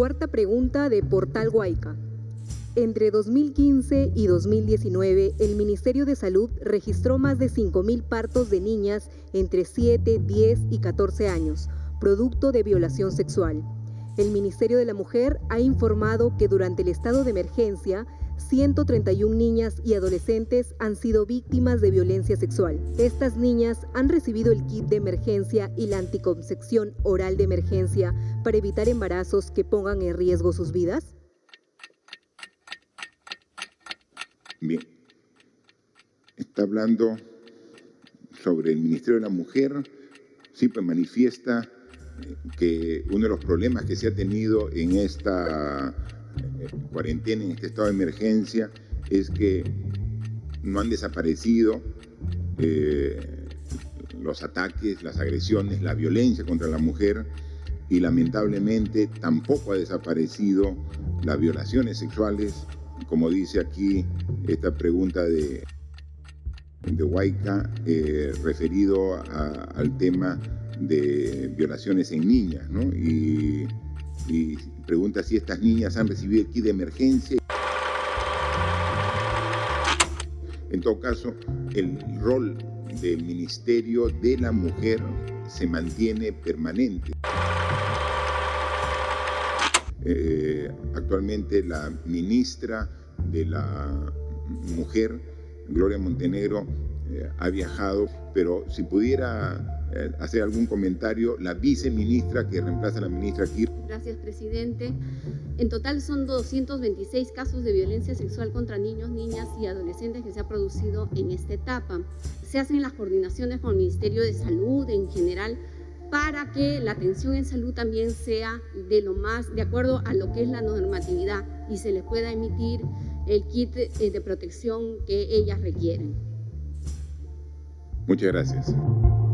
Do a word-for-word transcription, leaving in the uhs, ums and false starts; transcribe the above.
Cuarta pregunta de Portal Huayca. Entre dos mil quince y dos mil diecinueve, el Ministerio de Salud registró más de cinco mil partos de niñas entre siete, diez y catorce años, producto de violación sexual. El Ministerio de la Mujer ha informado que durante el estado de emergencia, ciento treinta y una niñas y adolescentes han sido víctimas de violencia sexual. Estas niñas han recibido el kit de emergencia y la anticoncepción oral de emergencia para evitar embarazos que pongan en riesgo sus vidas. Bien, está hablando sobre el Ministerio de la Mujer. Sí, pues manifiesta que uno de los problemas que se ha tenido en esta cuarentena, en este estado de emergencia, es que no han desaparecido eh, los ataques, las agresiones, la violencia contra la mujer, y lamentablemente tampoco ha desaparecido las violaciones sexuales, como dice aquí esta pregunta de, de Huayca, eh, referido a, al tema de violaciones en niñas, ¿no? Y, y pregunta si estas niñas han recibido el kit de emergencia. En todo caso, el rol del Ministerio de la Mujer se mantiene permanente. Eh, actualmente la ministra de la Mujer, Gloria Montenegro, eh, ha viajado, pero si pudiera eh, hacer algún comentario, la viceministra que reemplaza a la ministra Kirchner. Gracias, presidente. En total son doscientos veintiséis casos de violencia sexual contra niños, niñas y adolescentes que se ha producido en esta etapa. Se hacen las coordinaciones con el Ministerio de Salud en general para que la atención en salud también sea de lo más, de acuerdo a lo que es la normatividad, y se les pueda emitir el kit de protección que ellas requieren. Muchas gracias.